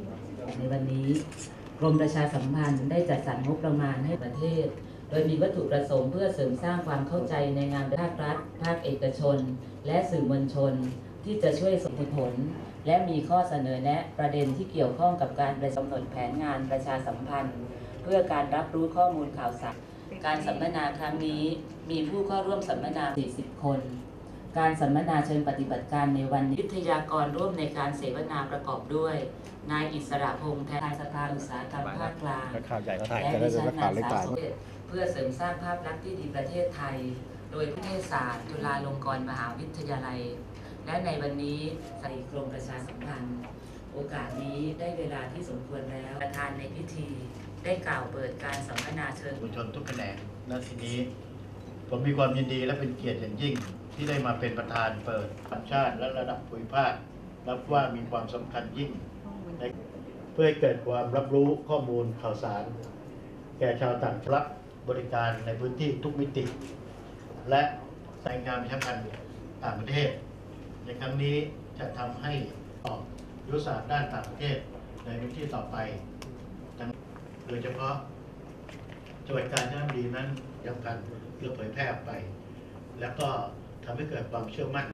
ในวันนี้กรมประชาสัมพันธ์ได้จัดสรรงบประมาณให้ประเทศโดยมีวัตถุประสงค์เพื่อเสริมสร้างความเข้าใจในงานภาครัฐภาคเอกชนและสื่อมวลชนที่จะช่วยส่งผลและมีข้อเสนอแนะประเด็นที่เกี่ยวข้องกับการกำหนดแผนงานประชาสัมพันธ์เพื่อการรับรู้ข้อมูลข่าวสารการสัมมนาครั้งนี้มีผู้เข้าร่วมสัมมนา 40 คนการสัมมนาเชิงปฏิบัติการในวันนี้วิทยากรร่วมในการเสวนาประกอบด้วยนายอิสระพงษ์แทนสภาอุตสาหกรรมภาคกลางและดิฉันนางสาวสมเด็จเพื่อเสริมสร้างภาพลักษณ์ที่ดีประเทศไทยโดยนิเทศศาสตร์จุฬาลงกรณ์มหาวิทยาลัยและในวันนี้ใส่กรมประชาสัมพันธ์โอกาสนี้ได้เวลาที่สมควรแล้วประธานในพิธีได้กล่าวเปิดการสัมมนาเชิญมวลชนทุกแขนงณที่นี้ผมมีความยินดีและเป็นเกียรติอย่างยิ่งที่ได้มาเป็นประธานเปิดระดับชาติและระดับภูมิภาคนับว่ามีความสำคัญยิ่งเพื่อให้เกิดความรับรู้ข้อมูลข่าวสารแก่ชาวต่างรับบริการในพื้นที่ทุกมิติและสายงานประชาสัมพันธ์ต่างประเทศในครั้งนี้จะทำให้ออกยุทธศาสตร์ด้านต่างประเทศในพื้นที่ต่อไปโดยเฉพาะจังหวัดกาญจนบุรีนั้นยังกันเพื่อเผยแพร่ออกไปแล้วก็ทำให้เกิดความเชื่อมั่น